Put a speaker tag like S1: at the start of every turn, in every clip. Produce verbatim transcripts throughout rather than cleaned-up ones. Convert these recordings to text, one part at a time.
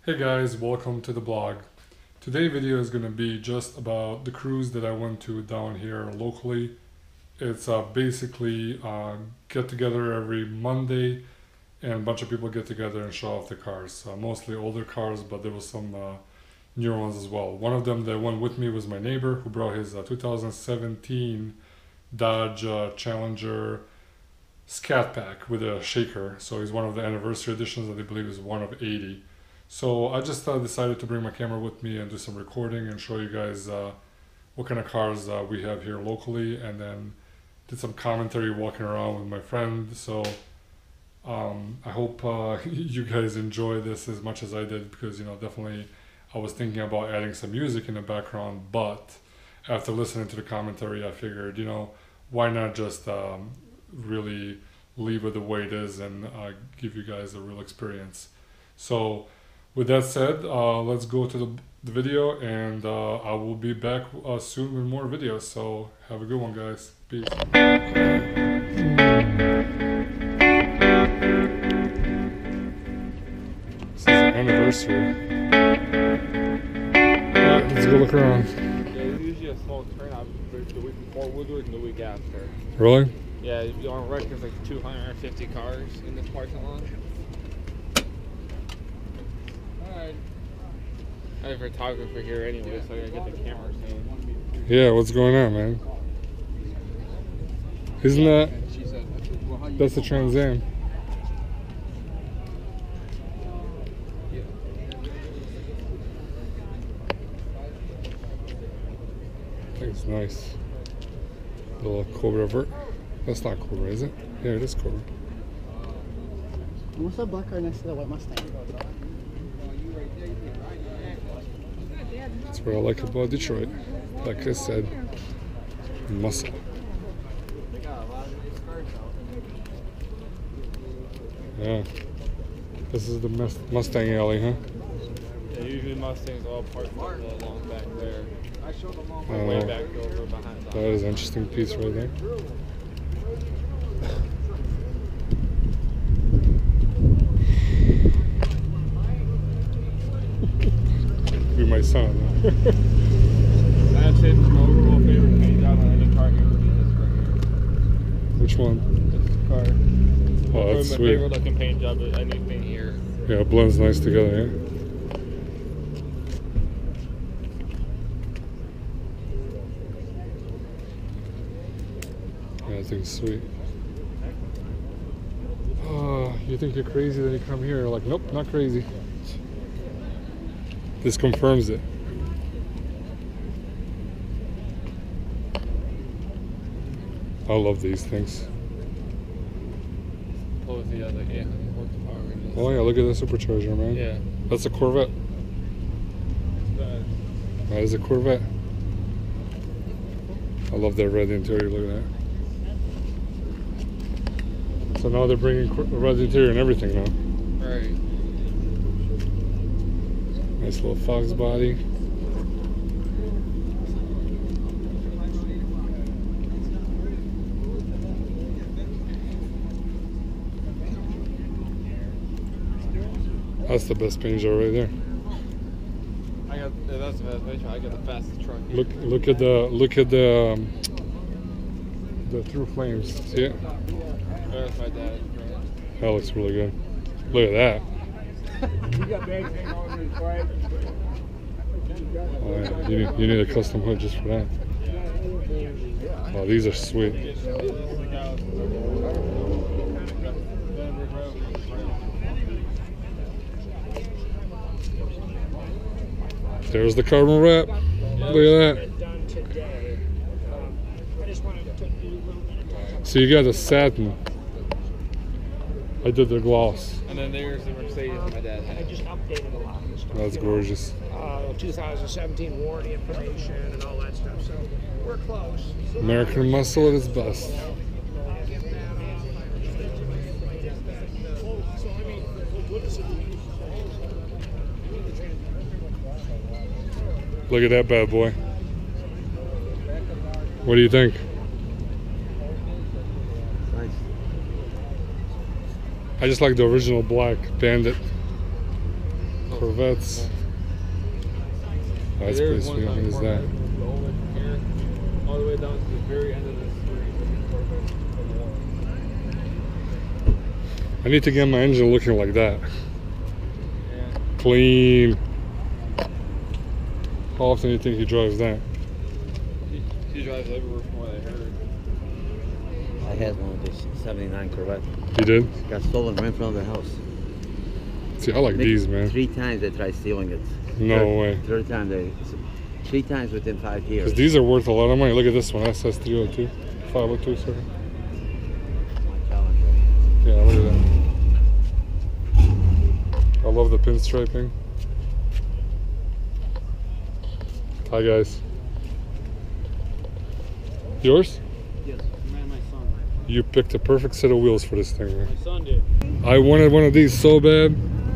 S1: Hey guys, welcome to the blog. Today's video is going to be just about the cruise that I went to down here locally. It's uh, basically uh, get together every Monday and a bunch of people get together and show off the cars. Uh, mostly older cars, but there was some uh, newer ones as well. One of them that went with me was my neighbor who brought his uh, two thousand seventeen Dodge uh, Challenger Scat Pack with a shaker. So he's one of the anniversary editions that I believe is one of eighty. So I just uh, decided to bring my camera with me and do some recording and show you guys uh, what kind of cars uh, we have here locally, and then did some commentary walking around with my friend. So um, I hope uh, you guys enjoy this as much as I did, because you know definitely I was thinking about adding some music in the background, but after listening to the commentary I figured, you know, why not just um, really leave it the way it is and uh, give you guys a real experience. So with that said, uh, let's go to the, the video, and uh, I will be back uh, soon with more videos. So have a good one, guys. Peace. This is an anniversary. Alright, let's go look around.
S2: Yeah, there's usually a small turnout the week before Woodward and the week after.
S1: Really?
S2: Yeah, on record there's like two hundred fifty cars in this parking lot. I have a photographer here anyway, so I gotta get the camera scene.
S1: Yeah, what's going on, man? Isn't that... That's the Trans Am. I think it's nice. The little Cobra vert. That's not Cobra, is it? Yeah, it is Cobra.
S3: What's that black car next to the white Mustang?
S1: That's what I like about Detroit. Like I said, muscle. Yeah. This is the Mustang alley, huh?
S2: Yeah, usually Mustangs all parked along back there. I showed them all
S1: uh,
S2: way back over behind
S1: that is an interesting piece right there. My son.
S2: That's it. My overall favorite paint job on any car here would be this right here.
S1: Which one?
S2: This car.
S1: Oh, that's
S2: my
S1: sweet.
S2: favorite looking paint job of anything here.
S1: Yeah, it blends nice together, yeah? Yeah, I think it's sweet. Oh, you think you're crazy, then you come here, like, nope, not crazy. This confirms it. I love these things.
S2: Close the other eight hundred horsepower.
S1: Oh yeah, look at the supercharger, man.
S2: Yeah.
S1: That's a Corvette. That is a Corvette. I love that red interior, look at that. So now they're bringing the red interior and everything now.
S2: Right.
S1: Nice little Fox body. That's the best paint job right there.
S2: I got yeah, that's the best picture. I got the fastest truck.
S1: Look, look at the look at the um, the through flames. See it?
S2: There's my dad.
S1: That looks really good. Look at that.
S3: You got bags hanging over his quiet.
S1: Oh, yeah. you, need, you need a custom hood just for that. Oh, these are sweet. There's the carbon wrap. Look at that. So you got a satin. I did the gloss.
S2: And then there's the Mercedes my dad had.
S3: I just updated a lot of this stuff.
S1: That's gorgeous.
S3: Uh, two thousand seventeen warranty information and all that stuff. So we're close.
S1: American muscle at its best. Look at that bad boy. What do you think?
S2: Nice.
S1: I just like the original black Bandit.
S2: Oh,
S1: Corvettes. That's pretty
S2: There's one
S1: sweet. What
S2: on
S1: is
S2: Corvette,
S1: that?
S2: the old one from here, all the way down to the very end of the street. Corvette from the wall.
S1: I need to get my engine looking like that.
S2: Yeah.
S1: Clean. How often do you think he drives that?
S2: He, he drives everywhere from what I heard.
S4: I had one of those seventy-nine Corvette.
S1: He did?
S4: Got stolen right in front of the house.
S1: See, I like
S4: Maybe
S1: these, man.
S4: Three times they tried stealing it.
S1: No
S4: third,
S1: way.
S4: Third time they, three times within five years.
S1: Because these are worth a lot of money. Look at this one, S S three oh two. five oh two, sorry. Yeah, look at that. I love the pinstriping. Hi, guys. Yours?
S2: Yes, man, my son.
S1: You picked a perfect set of wheels for this thing, man.
S2: My son did.
S1: I wanted one of these so bad.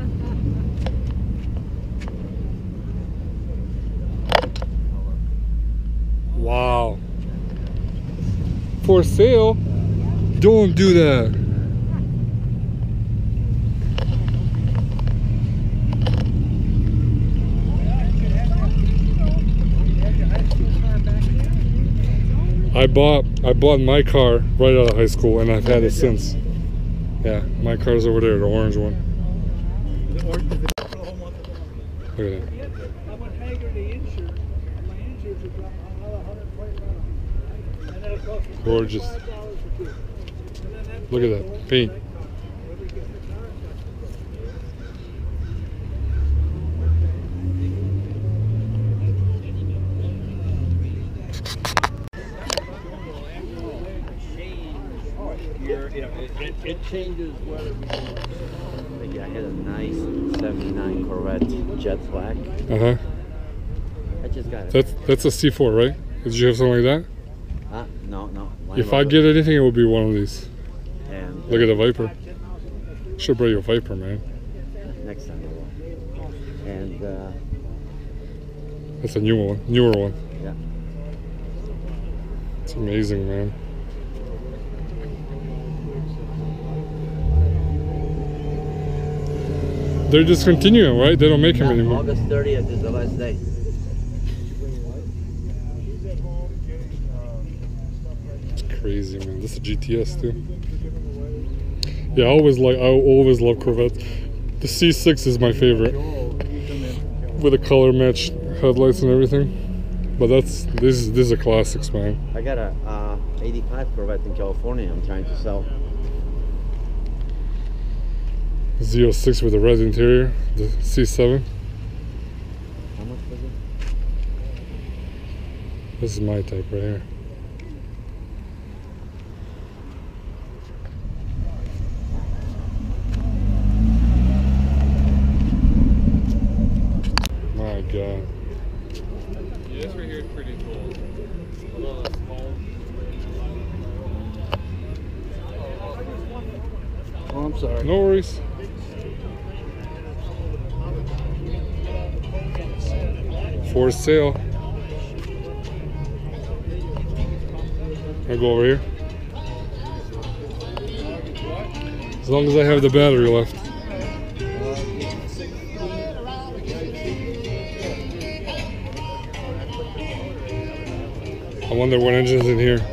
S1: Wow. For sale? Don't do that. I bought I bought my car right out of high school, and I've had it since. Yeah, my car's over there, the orange one. Look at that. Gorgeous. Look at that paint.
S2: It, it changes whether we
S4: Like, I had a nice seventy-nine Corvette jet black.
S1: Uh huh.
S4: I just got it.
S1: That's that's a C four, right? Did you have something like that?
S4: Huh? No, no. Line
S1: If I
S4: Rover.
S1: get anything, it would be one of these.
S4: And,
S1: Look at the Viper. Should bring you a Viper, man.
S4: next time I will. And uh,
S1: That's a new one, newer one.
S4: yeah.
S1: It's amazing, man. They're discontinuing, right? They don't make them
S4: Yeah,
S1: anymore.
S4: August thirtieth is the last day.
S1: It's crazy, man. This is a G T S too. Yeah, I always like. I always love Corvettes. The C six is my favorite, with the color matched headlights and everything. But that's this is this is a classics, man.
S4: I got a uh, eighty-five Corvette in California. I'm trying to sell.
S1: Z oh six with a red interior, the C seven.
S4: How much was it?
S1: This is my type right here. My God.
S2: Yeah, this right here is pretty cool. A little small.
S3: Oh, I'm sorry.
S1: No worries. For sale. I'll go over here. As long as I have the battery left. I wonder what engine's in here.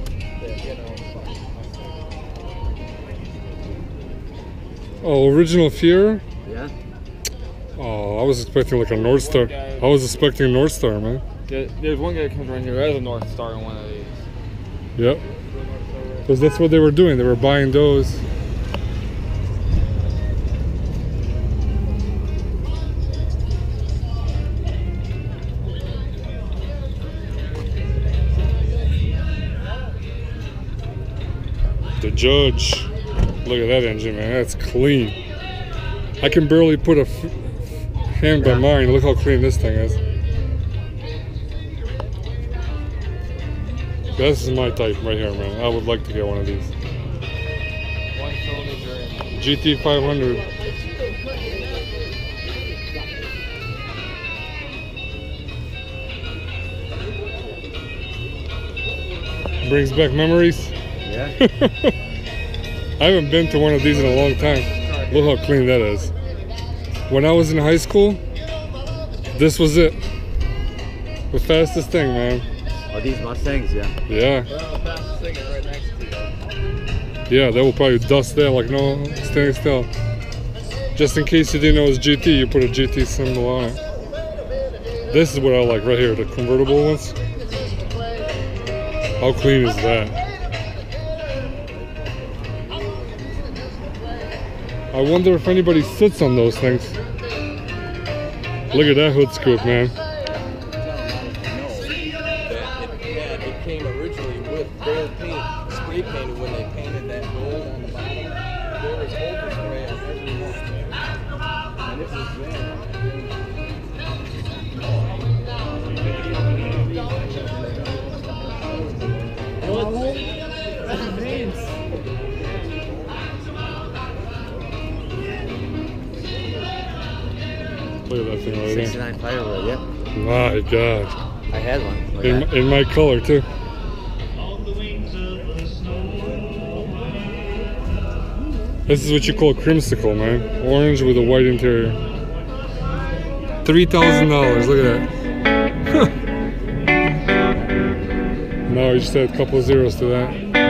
S1: Oh, original Fiera?
S4: Yeah.
S1: Oh, I was expecting like a North Star. I was expecting a North Star, man.
S2: There- There's one guy that comes around here who has a North Star in one of these.
S1: Yep. Because that's what they were doing. They were buying those. The Judge. Look at that engine, man. That's clean. I can barely put a f hand by mine. Look how clean this thing is. This is my type right here, man. I would like to get one of these.
S2: One cylinder.
S1: G T five hundred. Brings back memories.
S4: Yeah.
S1: I haven't been to one of these in a long time. Look how clean that is. When I was in high school, this was it. The fastest thing, man.
S4: Oh, these Mustangs, yeah.
S1: Yeah.
S2: Well, the fastest thing is right next to you.
S1: Yeah, they will probably dust there like no standing still. Just in case you didn't know it was G T, you put a G T symbol on it. This is what I like right here, the convertible ones. How clean is that? I wonder if anybody sits on those things. Look at that hood scoop, man.
S2: It came originally with gold paint, spray painted when they painted that gold on the bottom. There was overspray on every one. And it was there.
S1: Look at that thing right there.
S4: sixty-nine Firebird, yeah.
S1: My God.
S4: I had one. Look
S1: In,
S4: at that.
S1: in my color too. This is what you call creamsicle, man. Orange with a white interior. Three thousand dollars. Look at that. No, you just add a couple of zeros to that.